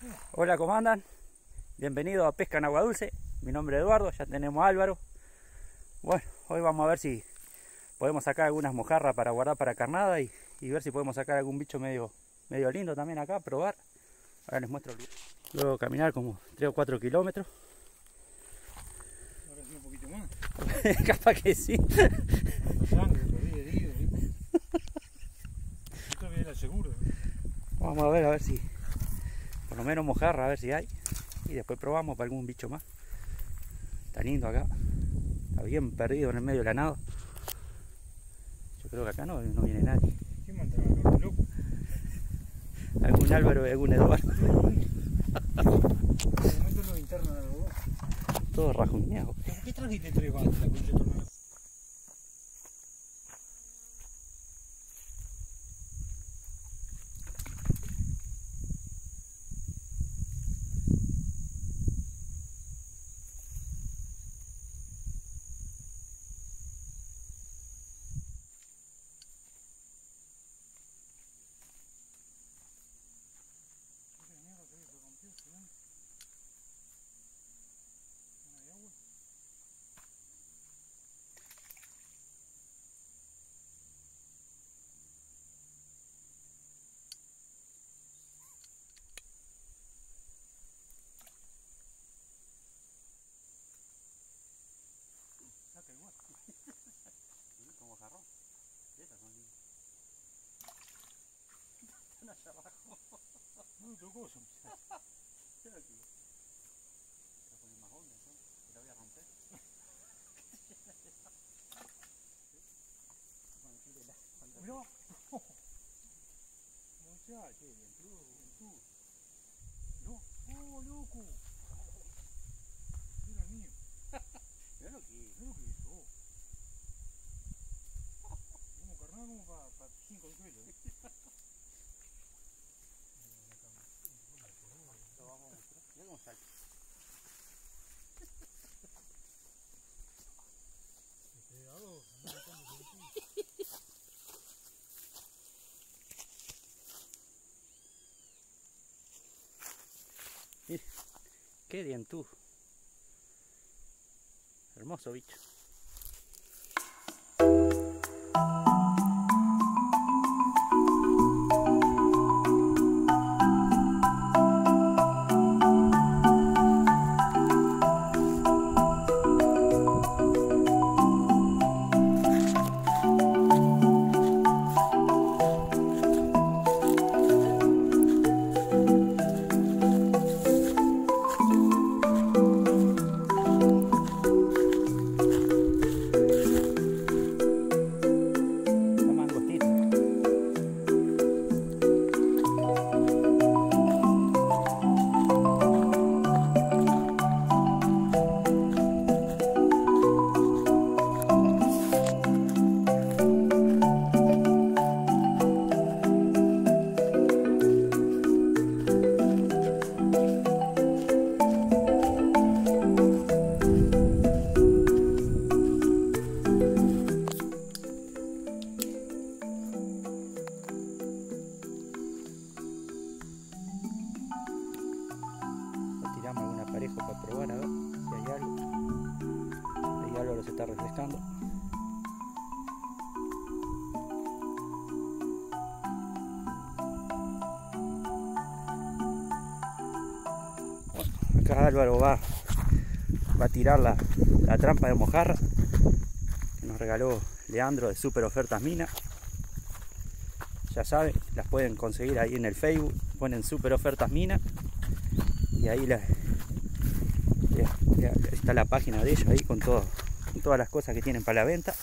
Hola, ¿cómo andan? Bienvenidos a Pesca en Agua Dulce. Mi nombre es Eduardo, ya tenemos a Álvaro. Bueno, hoy vamos a ver si podemos sacar algunas mojarras para guardar para carnada y ver si podemos sacar algún bicho medio lindo también acá, probar. Ahora les muestro el video. Luego caminar como 3 o 4 kilómetros. Ahora sí un poquito más. Capaz que sí. Sangre, herido. Esto viene al seguro. Vamos a ver si por lo menos mojarra, a ver si hay. Y después probamos para algún bicho más. Está lindo acá. Está bien perdido en el medio de la nada. Yo creo que acá no viene nadie. ¿Quién mandará acá, loco? Algún Álvaro y algún Eduardo. Momento en la linterna de los dos. Todo rajuñado. ¿Por qué trajiste 3 bates la concha de tu hermano? Saca igual. Como jarrón. Estas son lindas. Están allá abajo. No, tocó eso. Espera aquí. Voy a poner más onda entonces. La voy a romper. Mirá. Muchacho, tú. No, oh, loco. Era mío. Mirá lo que es. Mirá lo que hizo. Como carnal como para 5 kilos. Lo vamos a mostrar. Mirá cómo salta. Cuidado, Qué dientudo. Hermoso bicho. Tiramos algún aparejo para probar a ver si hay algo. Ahí Álvaro se está refrescando. Bueno, acá Álvaro va a tirar la trampa de mojarra que nos regaló Leandro de Super Ofertas Mina. Ya saben, las pueden conseguir ahí en el Facebook, ponen Super Ofertas Mina y ahí está la página de ellos ahí con todas las cosas que tienen para la venta.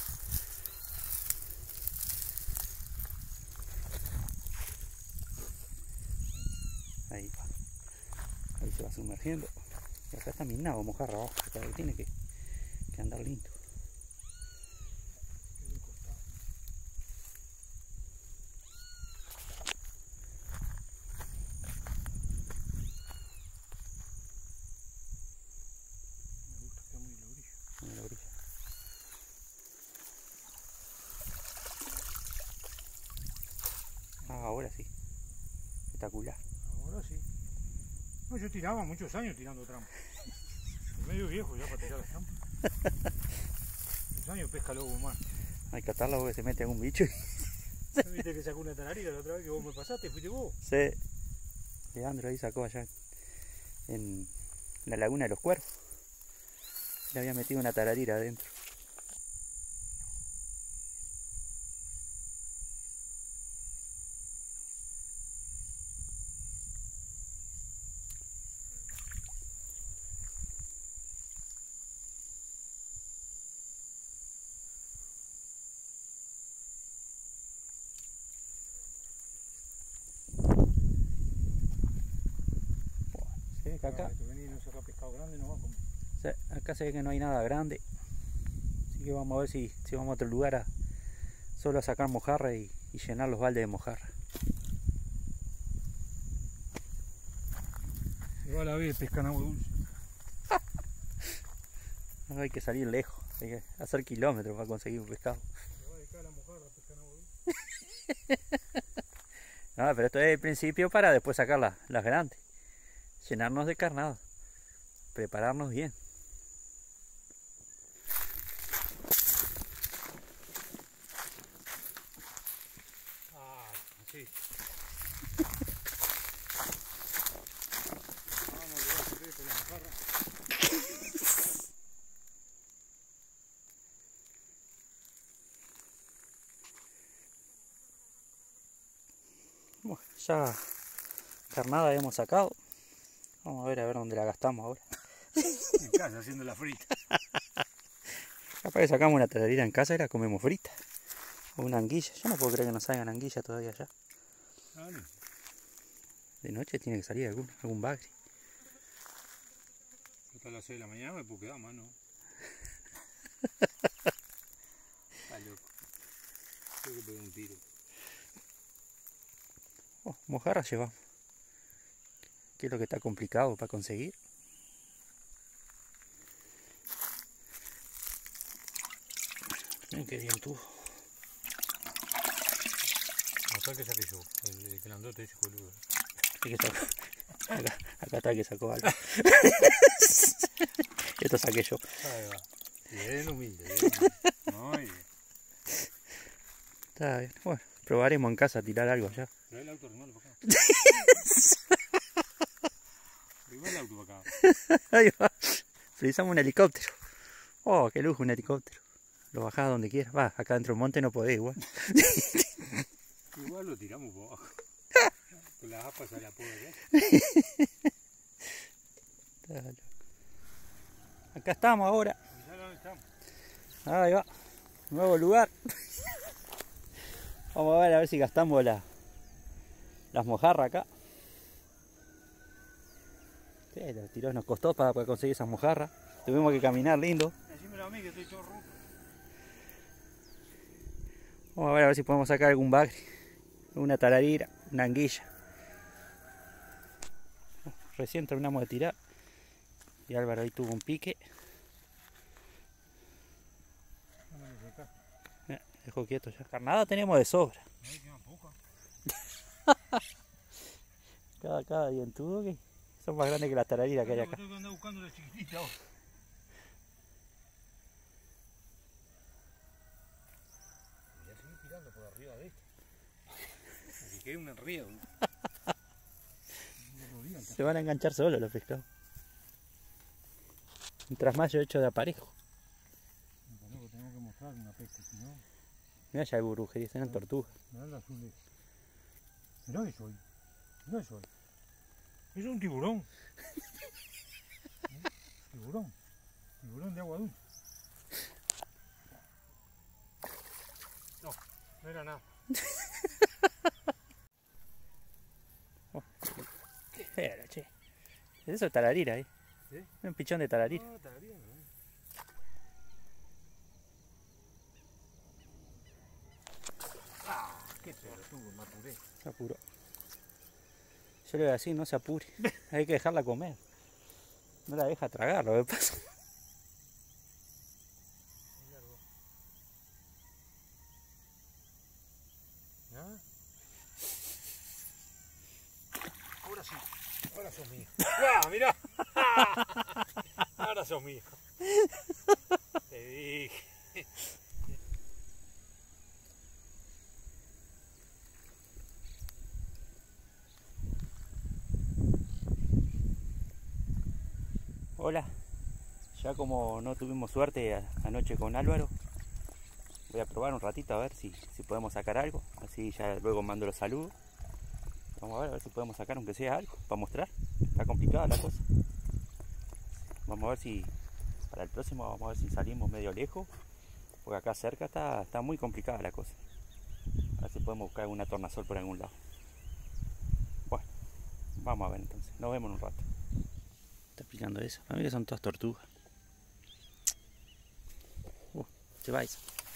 Ahí va. Ahí se va sumergiendo. Y acá está minado mojarra abajo, o sea, que tiene que andar lindo. En la orilla. Ah, ahora sí. Espectacular. Ahora sí. No, yo tiraba muchos años tirando trampa. Medio viejo ya para tirar las trampas. Muchos años pesca lobo humano. Hay que atarlo porque se mete algún bicho. ¿No viste que sacó una tararira la otra vez que vos me pasaste? ¿Fuiste vos? Sí. Leandro ahí sacó allá en la laguna de los Cuervos. Le había metido una tararira adentro. Se ve que acá, Vení y no saca pescado grande, no va a comer. acá se ve que no hay nada grande. Así que vamos a ver si vamos a otro lugar a solo a sacar mojarra y llenar los baldes de mojarra. Igual a ver, pescan agua dulce. No hay que salir lejos, hay que hacer kilómetros para conseguir un pescado. Se va a dedicar a la mojarra, pescan agua dulce. No, pero esto es el principio para después sacar las grandes. Llenarnos de carnada. Prepararnos bien. Ah, sí. Vamos a llevar secreto la mojarra. Bueno, ya carnada hemos sacado. Vamos a ver dónde la gastamos ahora. En casa haciendo la frita. Capaz que sacamos una tararira en casa y la comemos frita. O una anguilla. Yo no puedo creer que no salgan anguillas todavía ya. Dale. De noche tiene que salir algún bagre. Hasta las 6 de la mañana me puedo quedar, mano. Está loco. Tengo que pegar un tiro. Oh, mojarra llevamos. ¿Qué es lo que está complicado para conseguir? Miren qué bien tuvo. Acá que saqué yo, el grandote ese boludo. Acá está el que sacó algo. Esto saqué yo. Ahí va. Bien humilde, Muy bien. Está bien. Bueno, probaremos en casa a tirar algo allá. Trae el auto, arrimalo para acá. Arriba el auto para acá. Ahí va. Precisamos un helicóptero. Oh, qué lujo, un helicóptero. Lo bajás donde quieras. Va, acá dentro del monte no podés igual. Igual lo tiramos por abajo. Con las aspas sale a poder, Acá estamos ahora. ¿Ya dónde estamos? Ahí va. Nuevo lugar. Vamos a ver si gastamos las mojarras acá. Sí, los tiros nos costó para poder conseguir esas mojarras. Tuvimos que caminar lindo. Decímelo a mí que estoy todo roto. Vamos a ver si podemos sacar algún bagre. Una tararira, una anguilla. Recién terminamos de tirar. Y Álvaro ahí tuvo un pique. Dejó quieto ya. Carnada tenemos de sobra. Cada dientudo que son más grandes que las tarariras que hay acá. Tengo que andar buscando la chiquitita ahora. Voy a seguir tirando por arriba de esto. Así que hay un enredo. Se van a enganchar solos los pescados. Mientras más yo echo de aparejo. Tengo que mostrar una pesca, si no. Mirá ya hay burujería, están en tortugas. Mirá el azul ese. Mirá eso ahí. Mirá eso ahí. Eso es un tiburón. Tiburón. Tiburón de agua dulce. No, no era nada. ¿Qué era, che? Eso es tararira ahí. ¿Sí? Un pichón de tararira. No, está bien, ¿no? Qué pelotudo, me apuré. Se apuró. Yo le voy a decir, no se apure. Hay que dejarla comer. No la deja tragar, lo que pasa. ¿Ah? Ahora sí, ahora Ahora sos mi hijo. ¡Ah, mirá! Ahora sos mi hijo. Te dije. Hola, ya como no tuvimos suerte anoche con Álvaro, voy a probar un ratito a ver si podemos sacar algo, así ya luego mando los saludos. Vamos a ver si podemos sacar aunque sea algo para mostrar. Está complicada la cosa. Vamos a ver si para el próximo vamos a ver si salimos medio lejos, porque acá cerca está muy complicada la cosa. A ver si podemos buscar una tornasol por algún lado. Bueno, vamos a ver entonces. Nos vemos en un rato. Está picando eso. Para mí que son todas tortugas. Se va eso.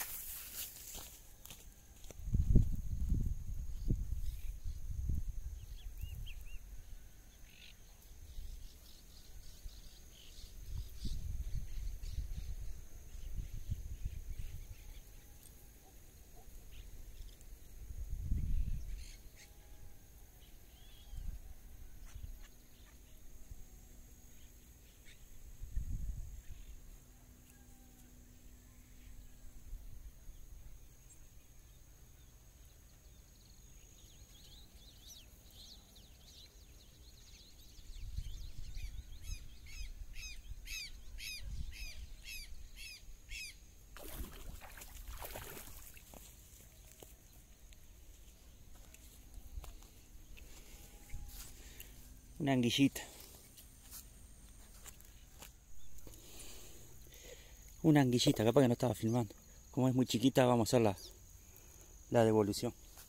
Una anguillita. Una anguillita, capaz que no estaba filmando. Como es muy chiquita, vamos a hacer la devolución.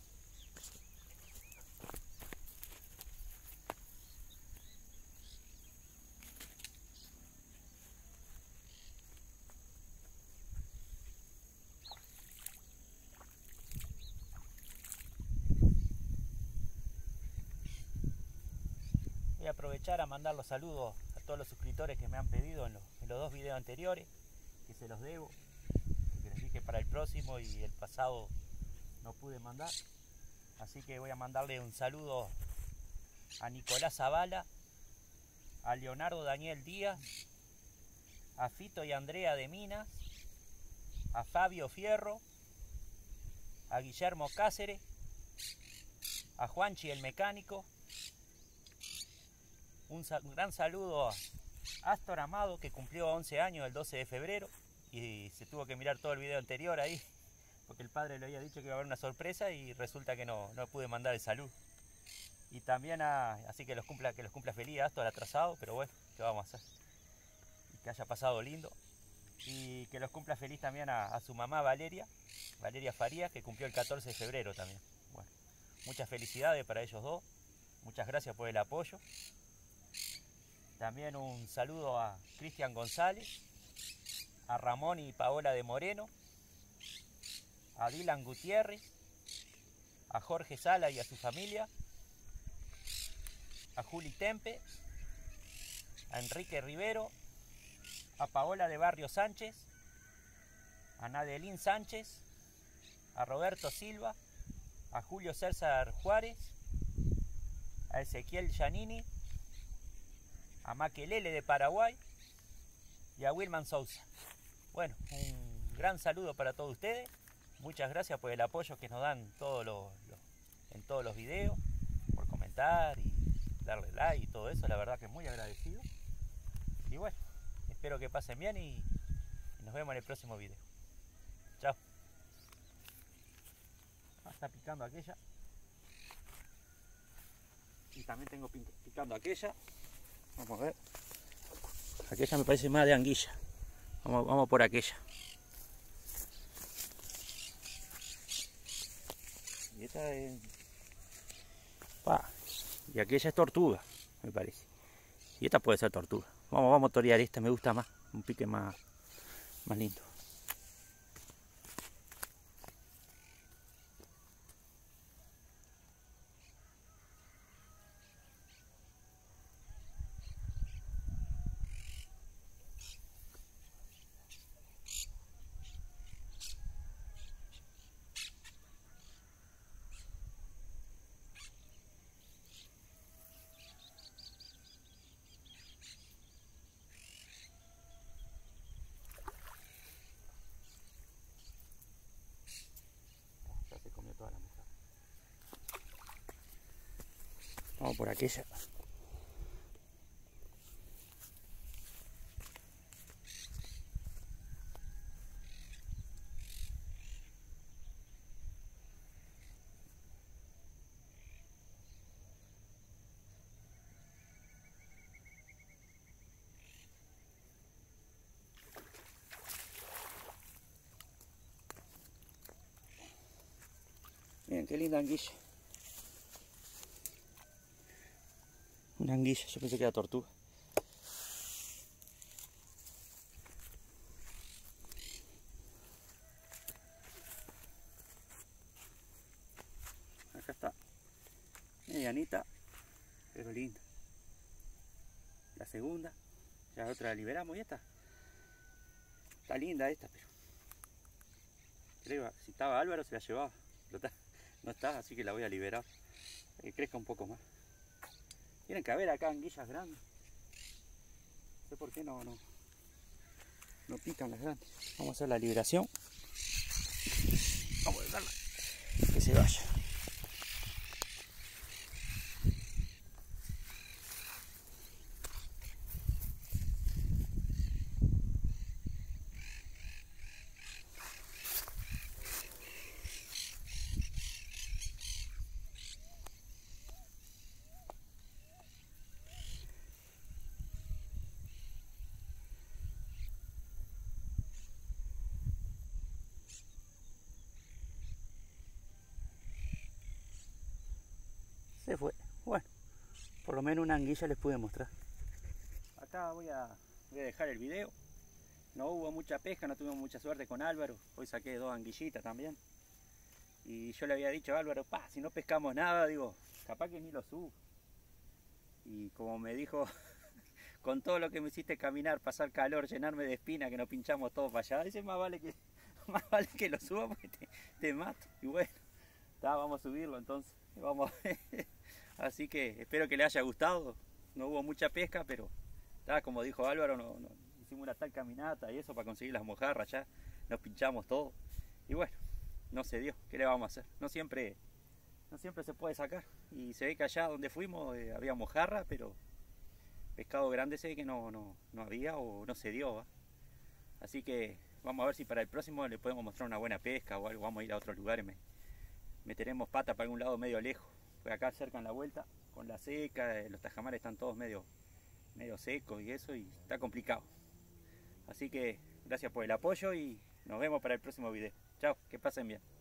Voy a aprovechar a mandar los saludos a todos los suscriptores que me han pedido en los dos videos anteriores, que se los debo, que les dije para el próximo y el pasado no pude mandar. Así que voy a mandarle un saludo a Nicolás Zavala, a Leonardo Daniel Díaz, a Fito y Andrea de Minas, a Fabio Fierro, a Guillermo Cáceres, a Juanchi el Mecánico. Un gran saludo a Astor Amado, que cumplió 11 años el 12 de febrero y se tuvo que mirar todo el video anterior ahí, porque el padre le había dicho que iba a haber una sorpresa y resulta que no pude mandar el saludo. Y también así que los cumpla feliz a Astor atrasado, pero bueno, ¿qué vamos a hacer? Y que haya pasado lindo. Y que los cumpla feliz también a su mamá Valeria Farías, que cumplió el 14 de febrero también. Bueno, muchas felicidades para ellos dos, muchas gracias por el apoyo. También un saludo a Cristian González, a Ramón y Paola de Moreno, a Dylan Gutiérrez, a Jorge Sala y a su familia, a Juli Tempe, a Enrique Rivero, a Paola de Barrio Sánchez, a Nadelín Sánchez, a Roberto Silva, a Julio César Juárez, a Ezequiel Giannini, a Maquelele de Paraguay y a Wilman Sousa. Bueno, un gran saludo para todos ustedes. Muchas gracias por el apoyo que nos dan en todos los videos, por comentar y darle like y todo eso. La verdad que muy agradecido. Y bueno, espero que pasen bien y nos vemos en el próximo video. Chao. Está picando aquella. Y también tengo picando aquella. Vamos a ver. Aquella me parece más de anguilla. Vamos por aquella. Y esta es... Y aquella es tortuga, me parece. Y esta puede ser tortuga. Vamos a torear esta, me gusta más. Un pique más lindo. Vamos por aquella. Miren qué linda anguilla. Una anguilla, yo pensé que era tortuga. Acá está. Medianita, pero linda. La segunda. Ya la otra la liberamos y esta. Está linda esta, pero creo si estaba Álvaro se la llevaba. Pero no está, así que la voy a liberar. Que crezca un poco más. Tienen que haber acá anguillas grandes. No sé por qué no pican las grandes. Vamos a hacer la liberación. Vamos a dejarla que se vaya. Se fue. Bueno, por lo menos una anguilla les pude mostrar. Acá voy a dejar el video. No hubo mucha pesca, no tuvimos mucha suerte con Álvaro. Hoy saqué 2 anguillitas también. Y yo le había dicho a Álvaro, si no pescamos nada, digo, capaz que ni lo subo. Y como me dijo, con todo lo que me hiciste caminar, pasar calor, llenarme de espina, que nos pinchamos todos para allá, dice, más vale que lo suba porque te mato. Y bueno, vamos a subirlo entonces. Vamos. Así que espero que le haya gustado. No hubo mucha pesca, pero como dijo Álvaro, hicimos una tal caminata y eso para conseguir las mojarras, ya nos pinchamos todo. Y bueno, no se dio. ¿Qué le vamos a hacer? No siempre se puede sacar. Y se ve que allá donde fuimos había mojarra, pero pescado grande se ve que no había o no se dio, ¿va? Así que vamos a ver si para el próximo le podemos mostrar una buena pesca o algo. Vamos a ir a otros lugares. Meteremos pata para algún lado medio lejos. Pues acá cerca en la vuelta, con la seca, los tajamares están todos medio secos y eso, y está complicado. Así que gracias por el apoyo y nos vemos para el próximo video. Chao, que pasen bien.